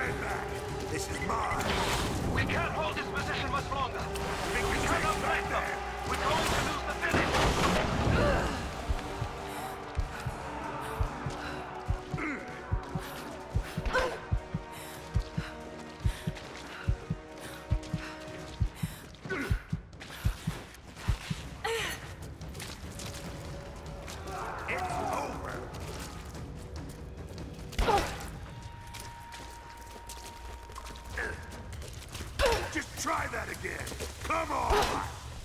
it back. This is mine. We can't hold this position much longer. Think We it's cannot safe break back them. there? We're going to lose the village. It's over. Just try that again. Come on.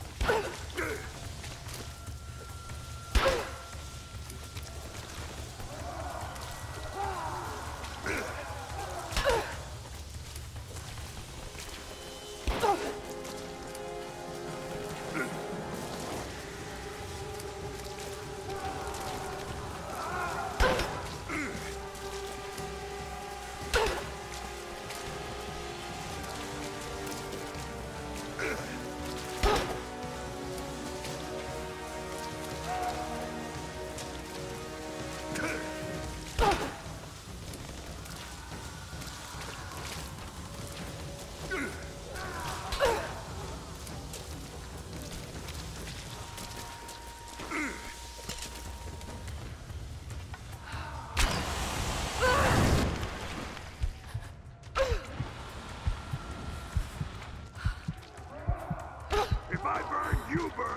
If I burn, you burn.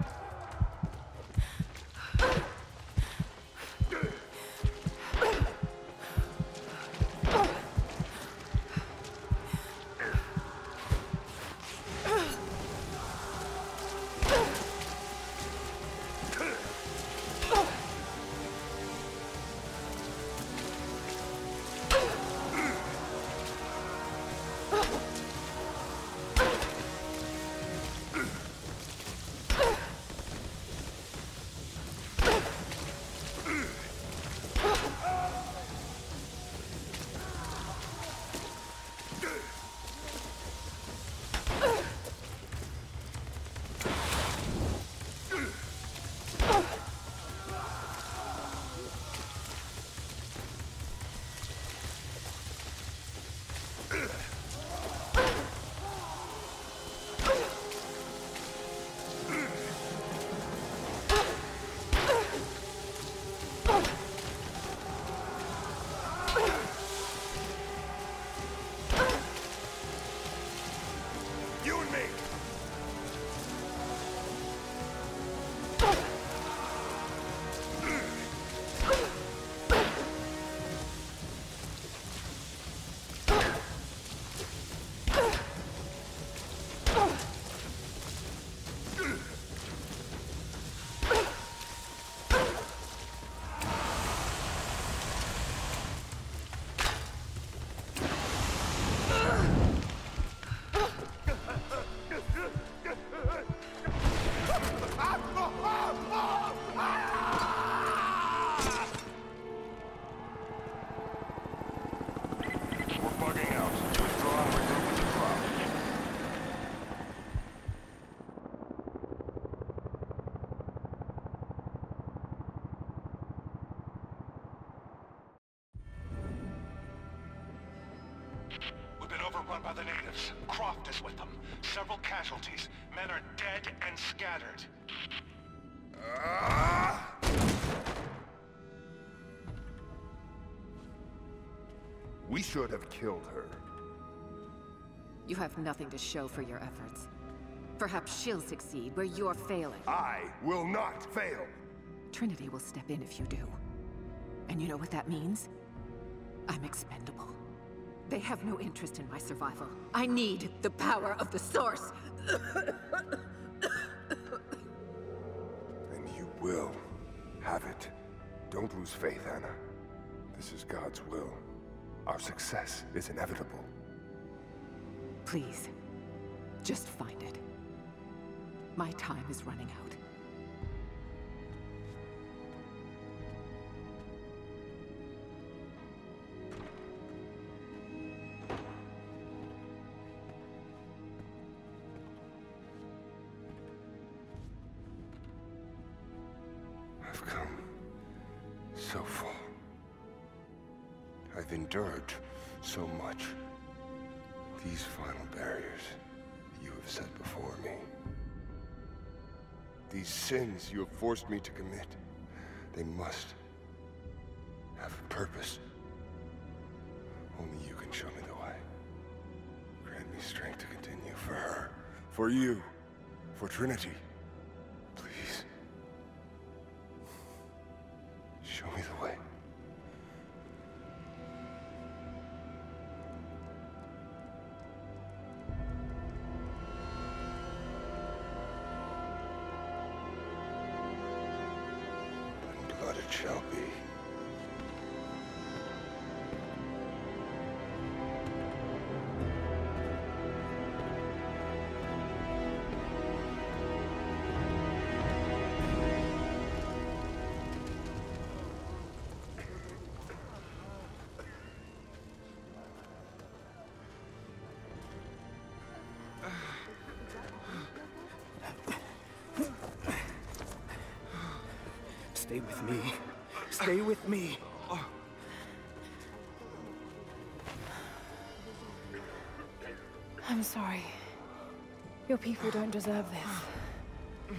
You and me. We're bugging out. Withdraw and regroup with the crowd. We've been overrun by the natives. Croft is with them. Several casualties. Men are dead and scattered. We should have killed her. You have nothing to show for your efforts. Perhaps she'll succeed where you're failing. I will not fail. Trinity will step in if you do. And you know what that means? I'm expendable. They have no interest in my survival. I need the power of the Source! And you will have it. Don't lose faith, Anna. This is God's will. Our success is inevitable. Please, just find it. My time is running out. I've come so far. I I've endured so much. These final barriers you have set before me. These sins you have forced me to commit, they must have a purpose. Only you can show me the way. Grant me strength to continue for her, for you, for Trinity. Please. Show me the way. And blood it shall be. Stay with me. Stay with me. I'm sorry. Your people don't deserve this.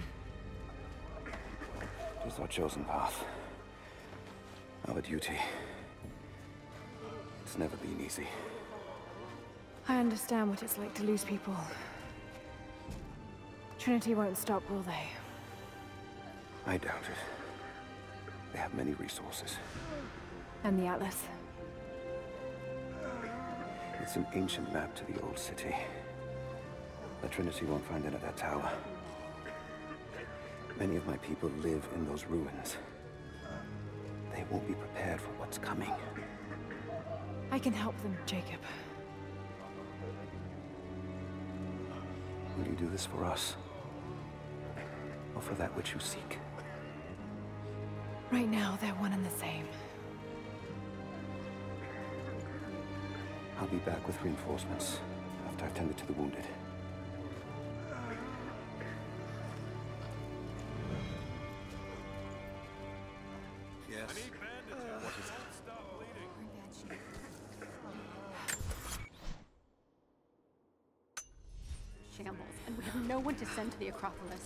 It is our chosen path. Our duty. It's never been easy. I understand what it's like to lose people. Trinity won't stop, will they? I doubt it. They have many resources. And the Atlas? It's an ancient map to the old city. The Trinity won't find it at that tower. Many of my people live in those ruins. They won't be prepared for what's coming. I can help them, Jacob. Will you do this for us? Or for that which you seek? Right now, they're one and the same. I'll be back with reinforcements after I've tended to the wounded. Yes. Shambles, and we have no one to send to the Acropolis.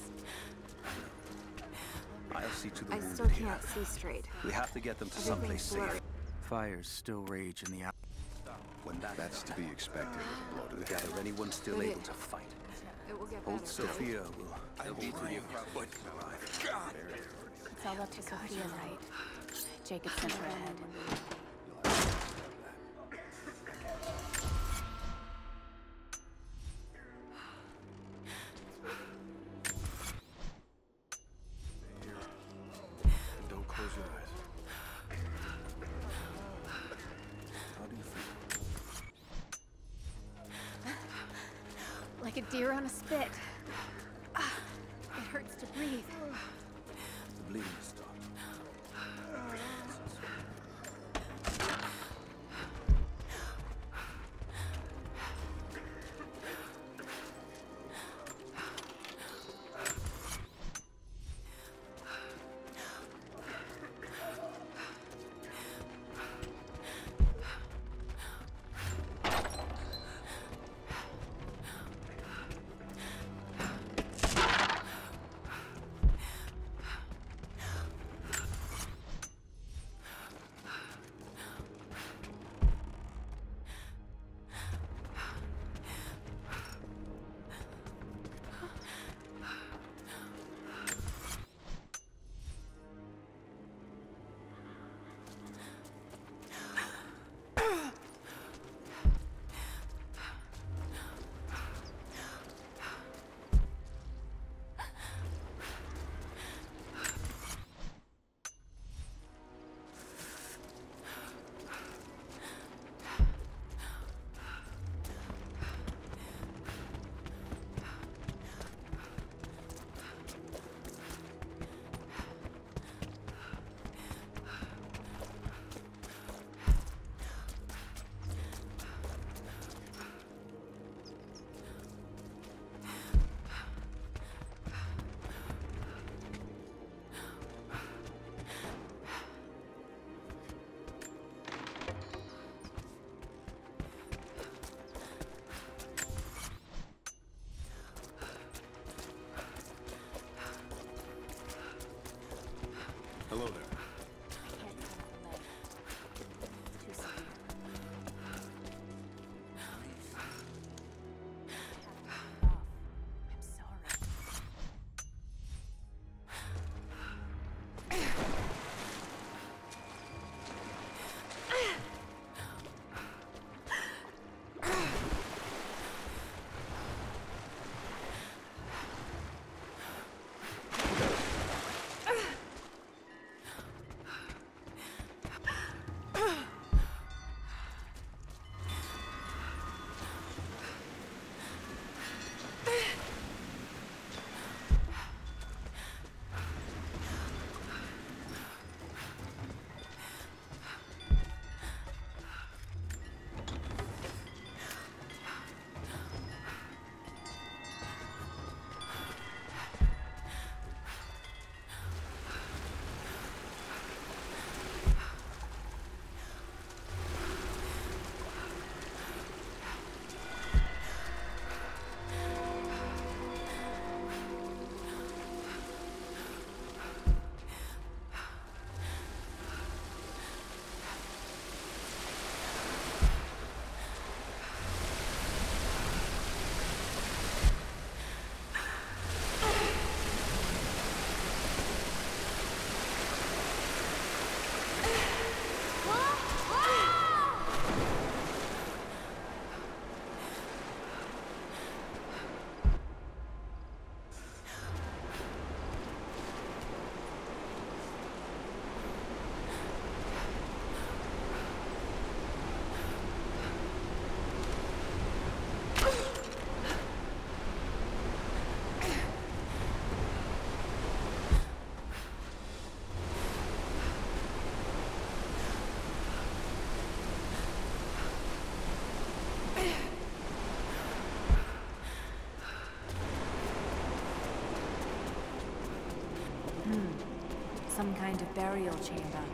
I'll see to the I wounded still here. can't see straight. We have to get them to Everything's someplace blurry. safe. Fires still rage in the air. When that's to be expected with a blow to the head. Gather anyone still But able to fight. It will get Old better. Sophia will. I'll be to you. God! It's all up to Sophia, right? Jacob sent her ahead. Don't close your eyes. How do you feel? Like a deer on a spit. It hurts to breathe. The bleeding stopped. kind of burial chamber.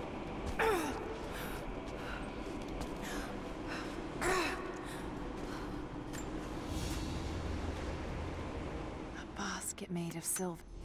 A basket made of silver.